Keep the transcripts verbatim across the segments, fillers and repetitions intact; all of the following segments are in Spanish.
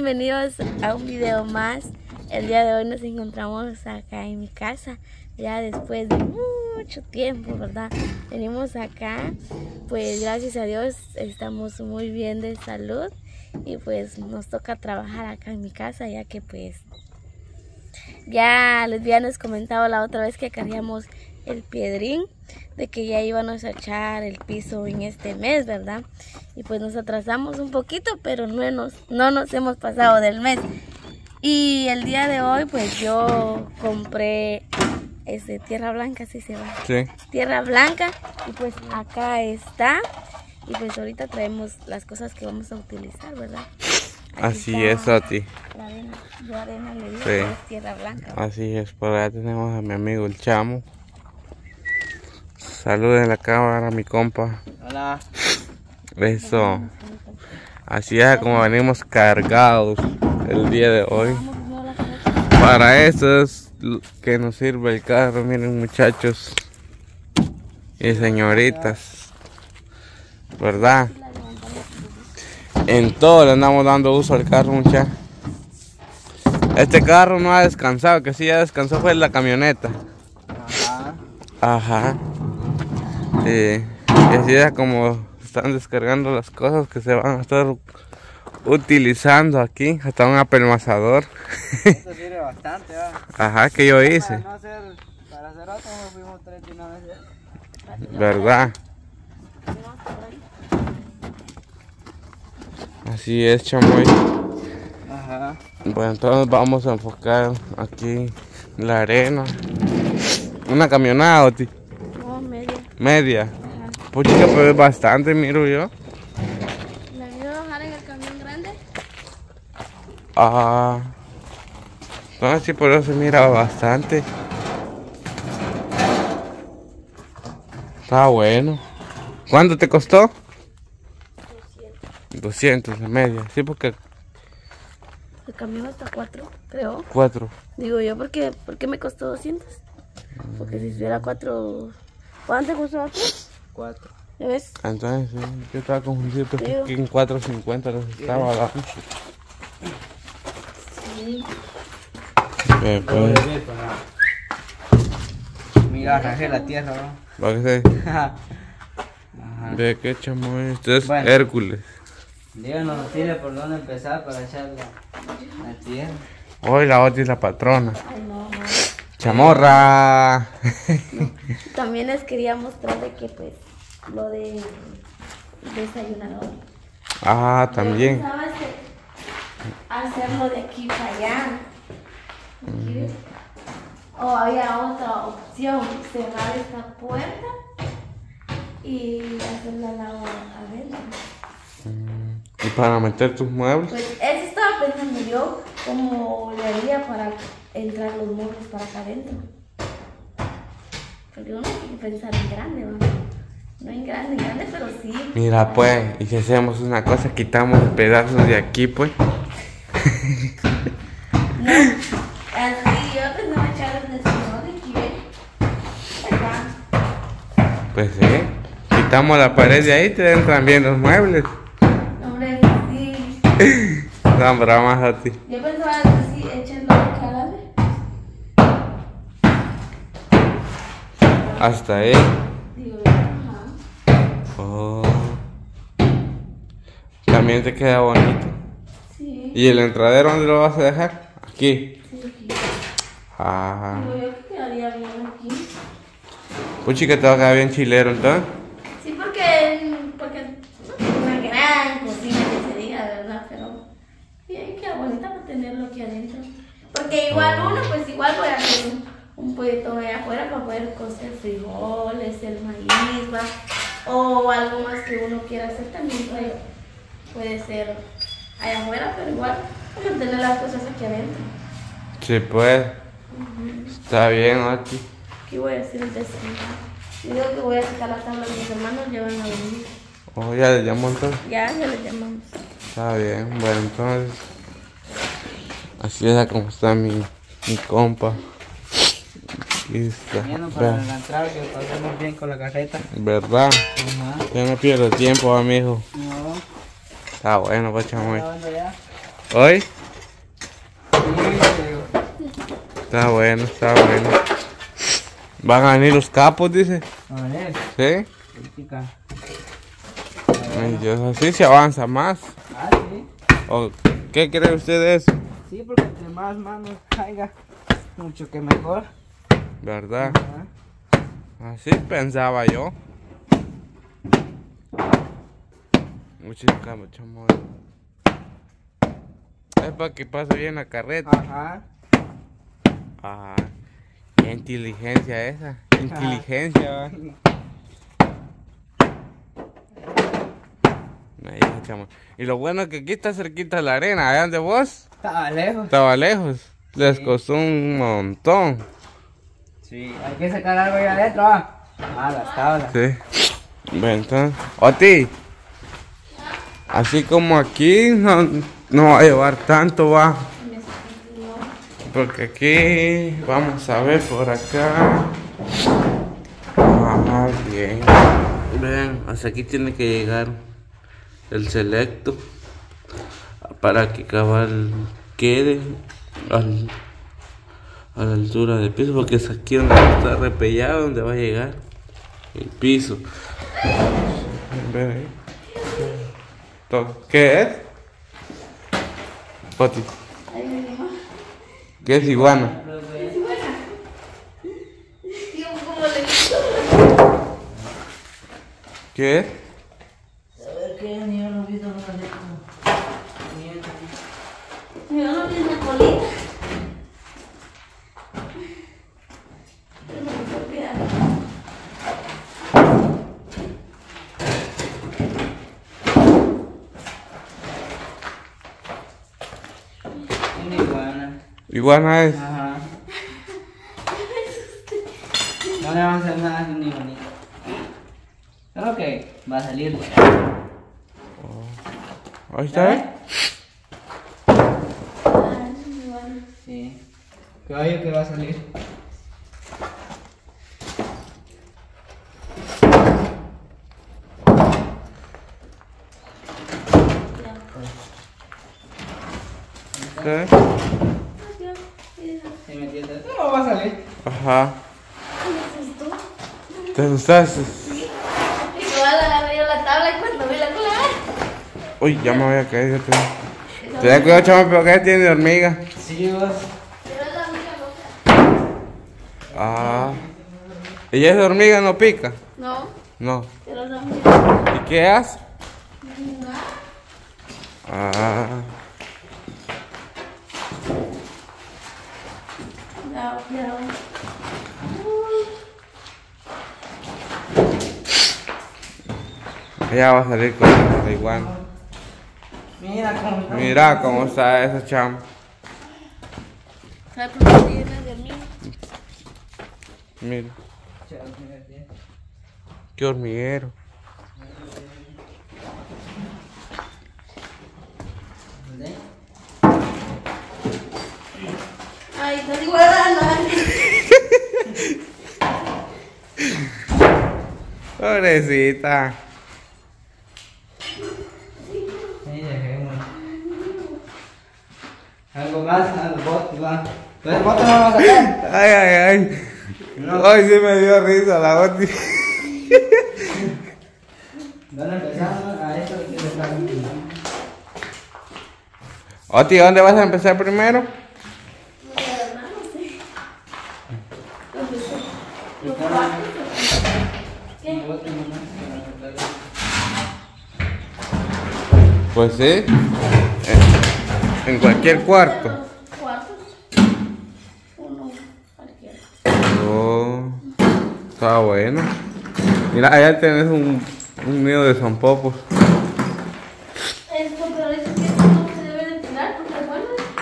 bienvenidos a un video más. El día de hoy nos encontramos acá en mi casa, ya después de mucho tiempo, ¿verdad? Venimos acá, pues gracias a Dios estamos muy bien de salud y pues nos toca trabajar acá en mi casa, ya que pues ya les habíamos comentado la otra vez que queríamos el piedrín, de que ya íbamos a echar el piso en este mes, ¿verdad? Y pues nos atrasamos un poquito, pero no nos, no nos hemos pasado del mes. Y el día de hoy pues yo compré este, tierra blanca, así se va. Sí. Tierra blanca, y pues acá está. Y pues ahorita traemos las cosas que vamos a utilizar, ¿verdad? Aquí así es, a ti. La arena, yo arena le digo, sí. Que es tierra blanca, ¿verdad? Así es, por allá tenemos a mi amigo el Chamo. Saluden en la cámara, mi compa. Hola. Eso. Así es como venimos cargados el día de hoy. Para eso es que nos sirve el carro, miren muchachos y señoritas, ¿verdad? En todo le andamos dando uso al carro, muchachos. Este carro no ha descansado, que sí ya descansó fue la camioneta. Ajá. Ajá. Sí. Y así es como están descargando las cosas que se van a estar utilizando aquí, hasta un apelmazador. Esto sirve bastante, ¿verdad? Ajá, que yo hice. Para no hacer, para hacer otro nos fuimos tres de una vez. ¿Verdad? Así es, chamoy. Ajá. Bueno, entonces vamos a enfocar aquí la arena. Una camionada, ¿o ti? No, media. Media. Puchica, pero es bastante, miro yo. ¿La quiero bajar en el camión grande? Ah. No, sí, por eso se mira bastante. Está bueno. ¿Cuánto te costó? doscientos. doscientos de media. Sí, porque El camión hasta cuatro, creo. cuatro. Digo yo, ¿por qué, ¿por qué me costó doscientos? Porque si estuviera cuatro... ¿Cuánto te costó aquí? Cuatro. ¿Ya ves? Entonces, sí, yo estaba confundido porque Sí. aquí en cuatro cincuenta los estaba dando. Sí. Eh, pues, Mira, rajé la tierra, ¿no? va que se Ajá. ve que chamo, esto es Bueno. Hércules. Dios nos tiene por dónde empezar para echar la, la tierra. Hoy la otra es la patrona. Ay, no, no. Chamorra. También les quería mostrar de que pues lo de desayunador. Ah, también. Yo pensaba este, hacerlo de aquí para allá. Aquí. O había otra opción, cerrar esta puerta y hacerla al lado adentro. Y para meter tus muebles. Pues eso estaba pensando yo, cómo le haría para entrar los muebles para acá adentro. Porque uno tiene que pensar en grande, ¿no? No en grande, en grande, pero sí. Mira pues, y si hacemos una cosa, quitamos pedazos de aquí pues. No, así yo pensaba echar el desayuno de aquí, ¿ves? Acá. Pues sí. Quitamos la pared de ahí y te entran bien los muebles. Hombre, sí. No, pero más a ti. Yo pensaba así, echarlo acá, ¿vale? Hasta ahí. Digo, ajá. Oh. También te queda bonito. Sí. ¿Y el entradero dónde lo vas a dejar? Aquí. Sí, aquí. Ah. Digo yo que quedaría bien aquí. Puchi, que te va a quedar bien chilero entonces. Sí, porque, porque no es una gran cocina que se diga, ¿verdad? Pero bien, queda bonita para tenerlo aquí adentro. Porque igual uno, pues igual voy a hacer un, un pollito allá afuera para poder cocer frijoles, el maíz, ¿va? O algo más que uno quiera hacer también puede, puede ser allá afuera, pero igual hay que tener las cosas aquí adentro. Sí, pues. Uh-huh. Está bien, Oti. Aquí voy a hacer el desayuno. Yo digo que voy a sacar la tabla de mis hermanos, ya van a venir. Oh, ya le llamo entonces. Ya, ya les llamamos. Está bien, bueno, entonces. Así es como está mi, mi compa. Aquí está. Viendo para Vea. la entrada que pasemos bien con la carreta. ¿Verdad? Ajá. Ya no pierdo tiempo, amigo. No. Está bueno, pues, chamoy. ¿Está grabando ya? ¿Hoy? Está bueno, está bueno. Van a venir los capos, dice. A ver. ¿Sí? Política. Ay, Dios, así se avanza más. Ah, sí. ¿O qué cree usted de eso? Sí, porque entre más manos caiga, mucho que mejor. ¿Verdad? Ajá. Así pensaba yo. Muchos capos, chamoy. Es para que pase bien la carreta. Ajá. Ajá. Qué inteligencia esa. Inteligencia, va. Ahí, chamo. Y lo bueno es que aquí está cerquita la arena. Allá donde vos Estaba lejos. estaba lejos. Les Sí. costó un montón. Sí, hay que sacar algo ahí adentro, ¿va? Ah, las tablas. Sí. Bueno, entonces, Oti, así como aquí no, no va a llevar tanto, va. Porque aquí, vamos a ver por acá. Ah, bien. Ven, hasta aquí tiene que llegar el selecto para que cabal quede al, a la altura del piso, porque es aquí donde está repellado, donde va a llegar el piso. Ven ahí. Todo. ¿Qué es? Poti. ¿Qué es iguana? ¿Qué es? A ver qué, ni yo lo he visto, no sé cómo. Yo no vi una colita. Una iguana. Iguana es. Ajá. No le vamos a hacer nada ni bonito. Creo que va a salir. Ahí está, ¿eh? Sí. Creo que va a salir. ¿Qué? ¿Sí me entiendes? No va a salir. Ajá. ¿Te asustaste? Igual agarré yo la tabla y cuando vi la cola. Uy, ya me voy a caer. Te Ten cuidado, chaval, pero que tiene hormiga. Sí, vos. Pero es la única loca. Ah. ¿Y esa hormiga no pica? No, No. pero es la única. ¿Y qué hace? Ah. No, cuidado. Ella va a salir con la iguana. Mira cómo está. Mira cómo está esa chamba. ¿Sabes por qué se llena de hormigas? Mira. Qué hormiguero. Ay, estás igualando. Pobrecita. Sí, dejemos. Algo más, algo bote, va. Entonces, ¿cuánto no vamos a sacar? Ay, ay, ay. No. Ay, sí me dio risa la Oti. ¿Dónde empezamos? A esto que quiero estar. Oti, ¿dónde vas a empezar primero? Pues sí. En, en cualquier cuarto. ¿Cuartos? Uno, cualquiera. Oh, está bueno. Mira, allá tenés un, un nido de zampopos. Esto, pero dice que esto no se debe de tirar porque es bueno.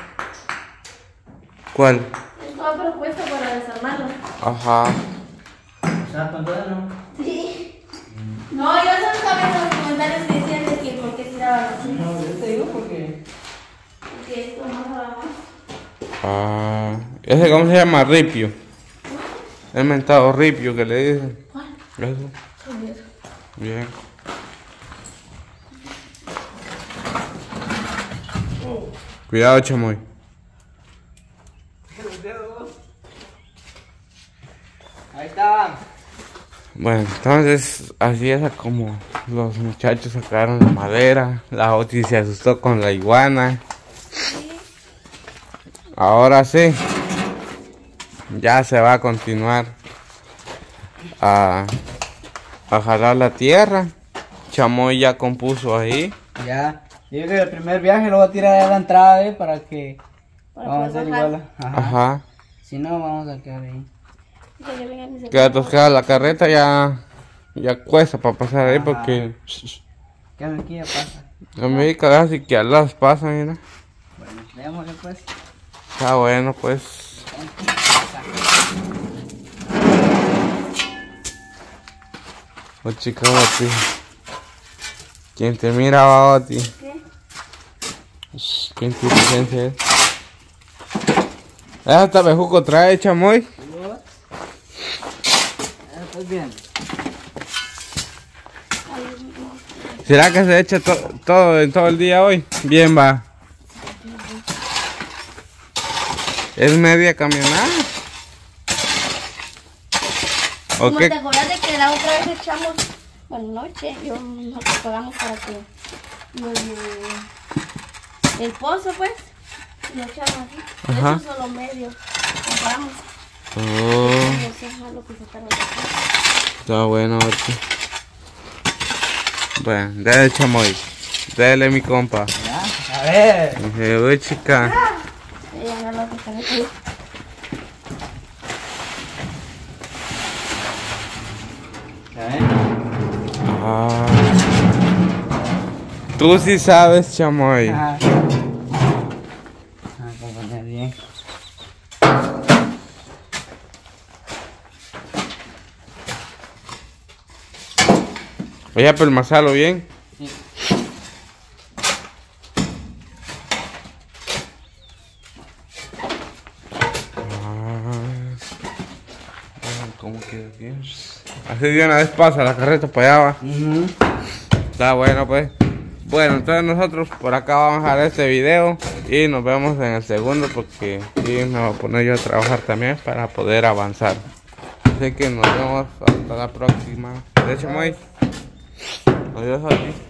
¿Cuál? Esto va propuesta para desarmarlo. Ajá. ¿Sabes con todo, no? Sí. No, yo solo estaba viendo los comentarios que decían de que por qué tiraban así. No, yo te digo porque. Porque esto no va más. Ah, ese cómo se llama, ripio. El mentado ripio que le dicen. ¿Cuál? Eso. Joder. Bien. Cuidado, chamoy. Los dedos. Ahí está. Bueno, entonces así es como los muchachos sacaron la madera. La Otis se asustó con la iguana. Ahora sí, ya se va a continuar a, a jalar la tierra. Chamoy ya compuso ahí. Ya. Yo creo que el primer viaje lo voy a tirar a la entrada, ¿eh? Para que Para vamos a poder hacer bajar. igual. Ajá. Ajá. Si no, vamos a quedar ahí. Que yo venga a mi Que atascada la carreta ya, ya cuesta para pasar ahí Ajá. porque Quédame aquí, ya pasa. a mí casi que a las pasan, mira. Bueno, veámosle pues. Está bueno pues. Oh chica Oti. ¿Quién te mira, Oti? ¿Qué? Qué inteligencia es. Esa tabejuco trae, chamoy. Ah, pues bien. ¿Será que se echa to todo en todo el día hoy? Bien va. Es media camionada. ¿O Como qué? te acuerdas de que la otra vez echamos, bueno, noche, yo nosotros pagamos para que nos lleve el pozo, pues, lo echamos así. Ajá. Eso solo medio, compramos. Oh, No sé ajá, lo que sacaron de aquí. está bueno, Oti. Bueno, dale chamoy. Dale mi compa. Ya, a ver. Dije, uy chica. Ella no lo que están aquí. A ver. Ah, tú sí sabes, chamoy. Ajá. Vamos a poner bien. Voy a pelmazarlo bien. Sí. ¿Cómo queda bien? Así de una vez pasa la carreta para allá va. Uh-huh. Está bueno pues. Bueno, entonces nosotros por acá vamos a dejar este video y nos vemos en el segundo porque sí me voy a poner yo a trabajar también para poder avanzar. Así que nos vemos hasta la próxima. De hecho, Moy. Adiós a ti.